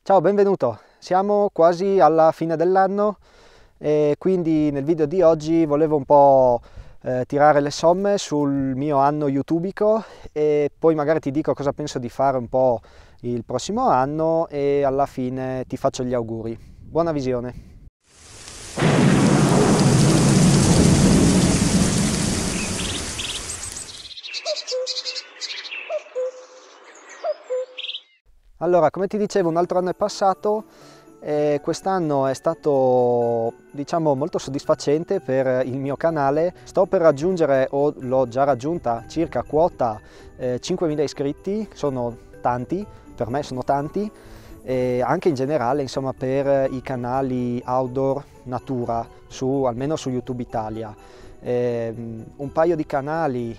Ciao, benvenuto! Siamo quasi alla fine dell'anno e quindi nel video di oggi volevo un po' tirare le somme sul mio anno youtubico e poi magari ti dico cosa penso di fare un po' il prossimo anno e alla fine ti faccio gli auguri. Buona visione! Allora, come ti dicevo, un altro anno è passato e quest'anno è stato, diciamo, molto soddisfacente per il mio canale. Sto per raggiungere, o l'ho già raggiunta, circa quota 5.000 iscritti, sono tanti, per me sono tanti, e anche in generale, insomma, per i canali outdoor natura, almeno su YouTube Italia. Un paio di canali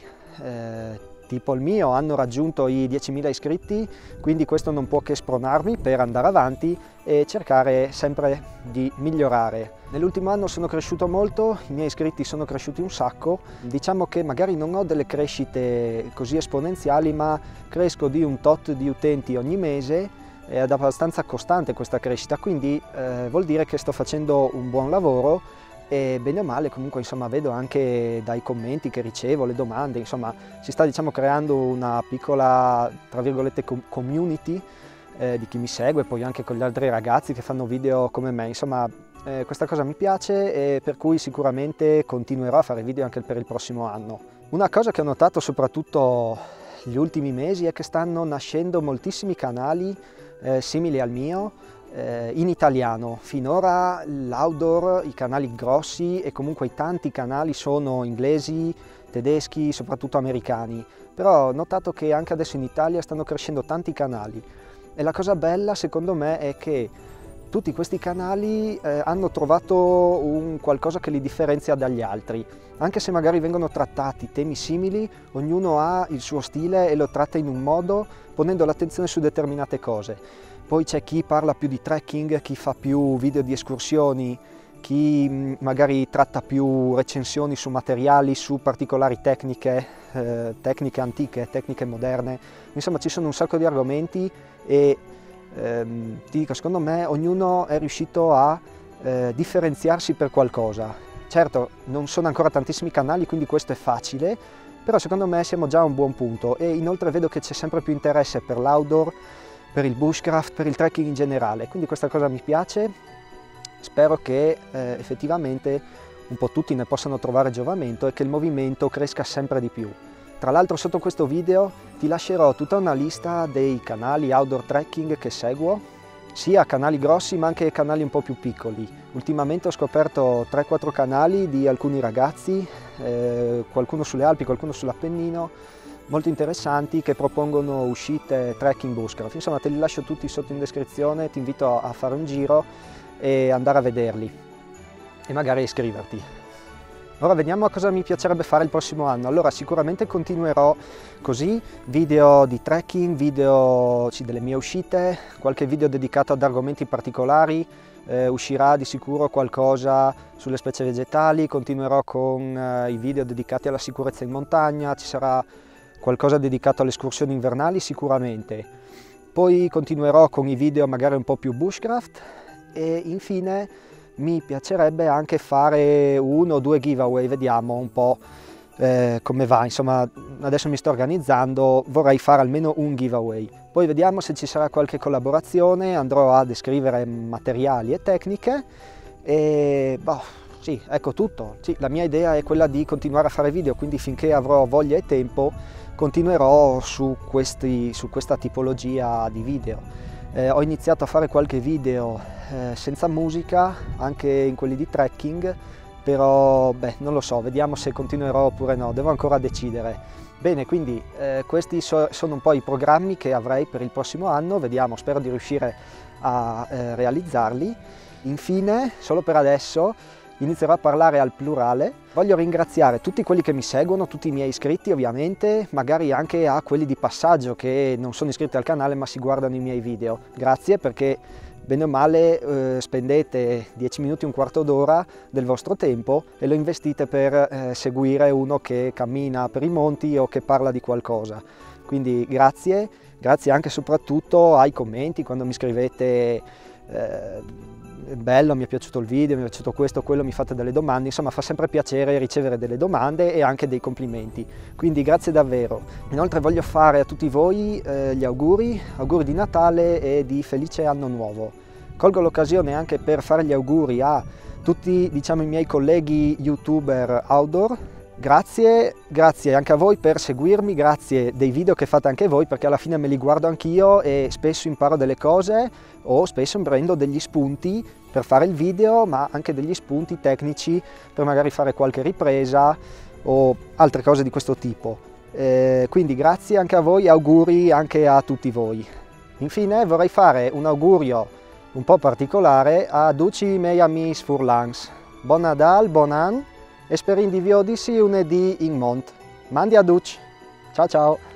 tipo il mio hanno raggiunto i 10.000 iscritti, quindi questo non può che spronarmi per andare avanti e cercare sempre di migliorare. Nell'ultimo anno sono cresciuto molto, i miei iscritti sono cresciuti un sacco, diciamo che magari non ho delle crescite così esponenziali, ma cresco di un tot di utenti ogni mese, è abbastanza costante questa crescita, quindi vuol dire che sto facendo un buon lavoro. E bene o male comunque, insomma, vedo anche dai commenti che ricevo, le domande, insomma si sta, diciamo, creando una piccola, tra virgolette, community di chi mi segue, poi anche con gli altri ragazzi che fanno video come me, insomma questa cosa mi piace e per cui sicuramente continuerò a fare video anche per il prossimo anno. Una cosa che ho notato soprattutto gli ultimi mesi è che stanno nascendo moltissimi canali simili al mio, in italiano. Finora l'outdoor, i canali grossi e comunque i tanti canali sono inglesi, tedeschi, soprattutto americani, però ho notato che anche adesso in Italia stanno crescendo tanti canali e la cosa bella secondo me è che tutti questi canali hanno trovato un qualcosa che li differenzia dagli altri, anche se magari vengono trattati temi simili, ognuno ha il suo stile e lo tratta in un modo ponendo l'attenzione su determinate cose. Poi c'è chi parla più di trekking, chi fa più video di escursioni, chi magari tratta più recensioni su materiali, su particolari tecniche, tecniche antiche, tecniche moderne. Insomma, ci sono un sacco di argomenti e ti dico, secondo me ognuno è riuscito a differenziarsi per qualcosa. Certo, non sono ancora tantissimi canali, quindi questo è facile, però secondo me siamo già a un buon punto e inoltre vedo che c'è sempre più interesse per l'outdoor, per il bushcraft, per il trekking in generale, quindi questa cosa mi piace. Spero che effettivamente un po' tutti ne possano trovare giovamento e che il movimento cresca sempre di più. Tra l'altro sotto questo video ti lascerò tutta una lista dei canali outdoor trekking che seguo, sia canali grossi ma anche canali un po' più piccoli. Ultimamente ho scoperto 3-4 canali di alcuni ragazzi, qualcuno sulle Alpi, qualcuno sull'Appennino, molto interessanti, che propongono uscite trekking bushcraft. Insomma, te li lascio tutti sotto in descrizione, ti invito a fare un giro e andare a vederli e magari iscriverti. Ora vediamo a cosa mi piacerebbe fare il prossimo anno. Allora, sicuramente continuerò così, video di trekking, video delle mie uscite, qualche video dedicato ad argomenti particolari, uscirà di sicuro qualcosa sulle specie vegetali, continuerò con i video dedicati alla sicurezza in montagna, ci sarà qualcosa dedicato alle escursioni invernali sicuramente, poi continuerò con i video magari un po' più bushcraft e infine mi piacerebbe anche fare 1 o 2 giveaway, vediamo un po' come va, insomma adesso mi sto organizzando, vorrei fare almeno un giveaway, poi vediamo se ci sarà qualche collaborazione, andrò a descrivere materiali e tecniche e sì, ecco tutto. Sì, la mia idea è quella di continuare a fare video, quindi finché avrò voglia e tempo continuerò su questa tipologia di video. Ho iniziato a fare qualche video senza musica, anche in quelli di trekking, però non lo so, vediamo se continuerò oppure no, devo ancora decidere. Bene, quindi questi sono un po' i programmi che avrei per il prossimo anno, vediamo, spero di riuscire a realizzarli. Infine, solo per adesso, inizierò a parlare al plurale. Voglio ringraziare tutti quelli che mi seguono, tutti i miei iscritti ovviamente, magari anche a quelli di passaggio che non sono iscritti al canale ma si guardano i miei video. Grazie, perché bene o male spendete 10 minuti, un quarto d'ora del vostro tempo e lo investite per seguire uno che cammina per i monti o che parla di qualcosa. Quindi grazie anche e soprattutto ai commenti, quando mi scrivete bello, mi è piaciuto il video, mi è piaciuto questo, quello, mi fate delle domande, insomma fa sempre piacere ricevere delle domande e anche dei complimenti, quindi grazie davvero. Inoltre voglio fare a tutti voi gli auguri di Natale e di felice anno nuovo. Colgo l'occasione anche per fare gli auguri a tutti, diciamo, i miei colleghi youtuber outdoor. Grazie anche a voi per seguirmi, grazie dei video che fate anche voi, perché alla fine me li guardo anch'io e spesso imparo delle cose o spesso prendo degli spunti per fare il video, ma anche degli spunti tecnici per magari fare qualche ripresa o altre cose di questo tipo. Quindi grazie anche a voi, auguri anche a tutti voi. Infine vorrei fare un augurio un po' particolare a tutti i miei amici furlangs. Buon Nadal, buon anno. E speriamo di vederci lunedì in Mont. Mandi a tutti. Ciao ciao.